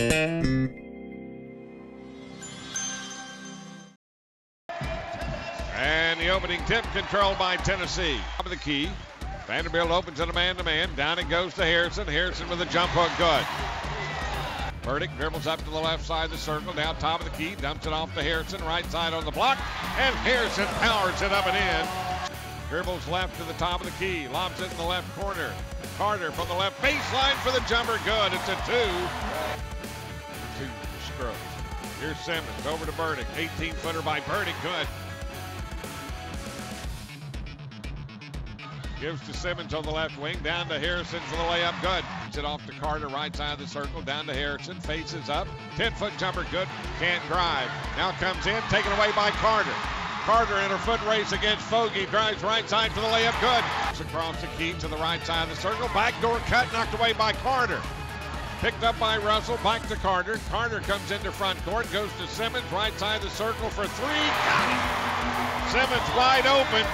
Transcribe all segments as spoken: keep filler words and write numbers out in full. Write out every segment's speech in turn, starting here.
And the opening tip controlled by Tennessee. Top of the key. Vanderbilt opens it a man-to-man. Down it goes to Harrison. Harrison with a jump hook. Good. Burdick dribbles up to the left side of the circle. Now top of the key. Dumps it off to Harrison. Right side on the block. And Harrison powers it up and in. Dribbles left to the top of the key. Lobs it in the left corner. Carter from the left baseline for the jumper. Good. It's a two. Two strokes. Here's Simmons over to Burdick. eighteen footer by Burdick. Good. Gives to Simmons on the left wing. Down to Harrison for the layup. Good. Gets it off to Carter. Right side of the circle. Down to Harrison. Faces up. ten-foot jumper. Good. Can't drive. Now comes in. Taken away by Carter. Carter in her foot race against Fogarty. Drives right side for the layup. Good. Across the key to the right side of the circle. Backdoor cut. Knocked away by Carter. Picked up by Russell. Back to Carter. Carter comes into front court. Goes to Simmons. Right side of the circle for three. Got it. Simmons wide open.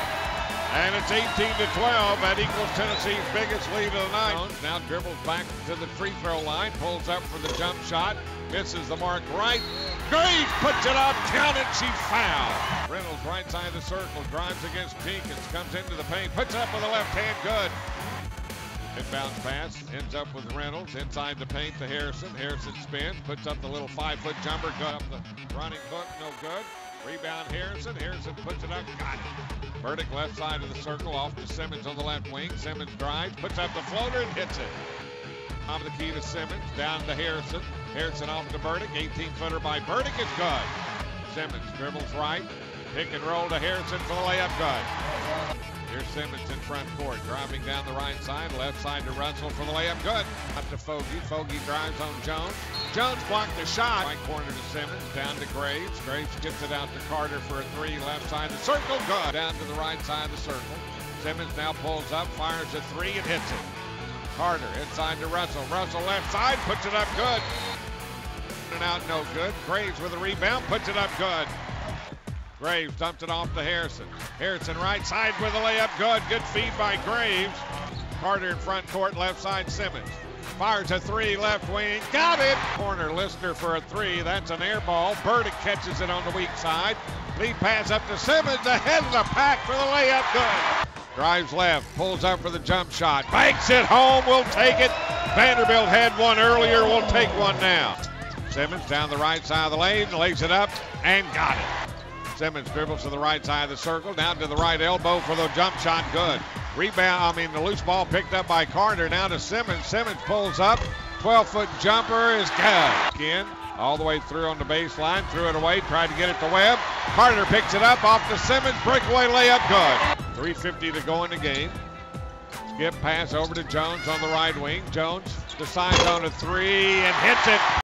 And it's eighteen to twelve. That equals Tennessee's biggest lead of the night. Now dribbles back to the free throw line. Pulls up for the jump shot. Misses the mark right. Graves puts it up. Count it. She fouled. Reynolds right side of the circle. Drives against Jenkins. Comes into the paint. Puts up with the left hand. Good. Inbound pass. Ends up with Reynolds. Inside the paint to Harrison. Harrison spins. Puts up the little five-foot jumper. Good up the running hook. No good. Rebound Harrison. Harrison puts it up. Got it. Burdick left side of the circle. Off to Simmons on the left wing. Simmons drives. Puts up the floater and hits it. Top of the key to Simmons. Down to Harrison. Harrison off to Burdick. eighteen footer by Burdick is good. Simmons dribbles right. Pick and roll to Harrison for the layup. Good. Here's Simmons in front court. Driving down the right side. Left side to Russell for the layup. Good. Up to Fogarty. Fogarty drives on Jones. Jones blocked the shot. Right corner to Simmons. Down to Graves. Graves gets it out to Carter for a three. Left side of the circle. Good. Down to the right side of the circle. Simmons now pulls up. Fires a three and hits it. Carter inside to Russell. Russell left side. Puts it up. Good. And out no good. Graves with a rebound. Puts it up. Good. Graves dumped it off to Harrison. Harrison right side with a layup. Good. Good feed by Graves. Carter in front court. Left side Simmons. Fires a three, left wing, got it! Corner, Lister for a three, that's an air ball. Burdick catches it on the weak side. Lead pass up to Simmons, ahead of the pack for the layup, good. Drives left, pulls up for the jump shot, banks it home, we'll take it. Vanderbilt had one earlier, we'll take one now. Simmons down the right side of the lane, lays it up, and got it. Simmons dribbles to the right side of the circle, down to the right elbow for the jump shot, good. Rebound, I mean the loose ball picked up by Carter, now to Simmons. Simmons pulls up, twelve-foot jumper is good. Again, all the way through on the baseline, threw it away, tried to get it to Webb. Carter picks it up off to Simmons, breakaway layup, good. three fifty to go in the game. Skip pass over to Jones on the right wing. Jones decides on a three and hits it.